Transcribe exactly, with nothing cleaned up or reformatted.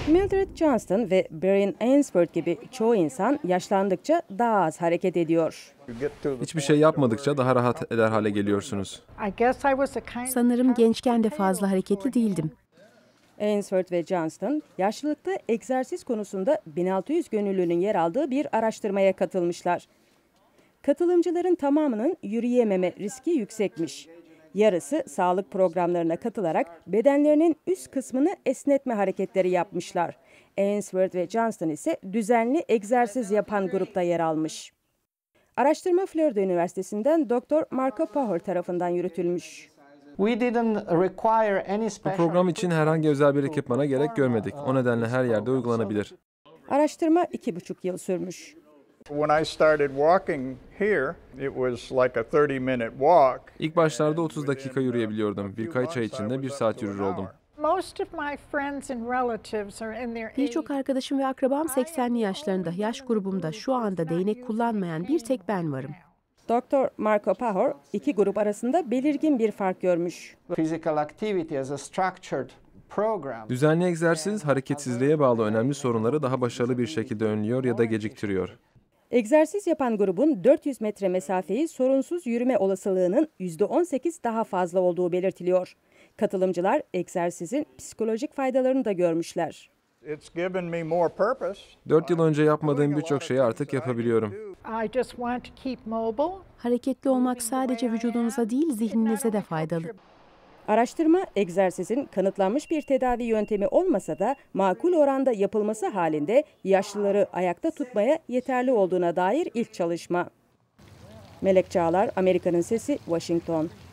Mildred Johnston ve Brian Ainsworth gibi çoğu insan yaşlandıkça daha az hareket ediyor. Hiçbir şey yapmadıkça daha rahat eder hale geliyorsunuz. Sanırım gençken de fazla hareketli değildim. Ainsworth ve Johnston, yaşlılıkta egzersiz konusunda bin altı yüz gönüllünün yer aldığı bir araştırmaya katılmışlar. Katılımcıların tamamının yürüyememe riski yüksekmiş. Yarısı sağlık programlarına katılarak bedenlerinin üst kısmını esnetme hareketleri yapmışlar. Ainsworth ve Johnston ise düzenli egzersiz yapan grupta yer almış. Araştırma Florida Üniversitesi'nden Doktor Marco Power tarafından yürütülmüş. Bu program için herhangi özel bir ekipmana gerek görmedik. O nedenle her yerde uygulanabilir. Araştırma iki buçuk yıl sürmüş. İlk başlarda otuz dakika yürüyebiliyordum. Birkaç ay içinde bir saat yürür oldum. Birçok arkadaşım ve akrabam seksenli yaşlarında, yaş grubumda şu anda değnek kullanmayan bir tek ben varım. Doktor Marco Power iki grup arasında belirgin bir fark görmüş. Düzenli egzersiz, hareketsizliğe bağlı önemli sorunları daha başarılı bir şekilde önlüyor ya da geciktiriyor. Egzersiz yapan grubun dört yüz metre mesafeyi sorunsuz yürüme olasılığının yüzde on sekiz daha fazla olduğu belirtiliyor. Katılımcılar egzersizin psikolojik faydalarını da görmüşler. Dört yıl önce yapmadığım birçok şeyi artık yapabiliyorum. Hareketli olmak sadece vücudunuza değil, zihninize de faydalı. Araştırma, egzersizin kanıtlanmış bir tedavi yöntemi olmasa da makul oranda yapılması halinde yaşlıları ayakta tutmaya yeterli olduğuna dair ilk çalışma. Melek Çağlar, Amerika'nın Sesi, Washington.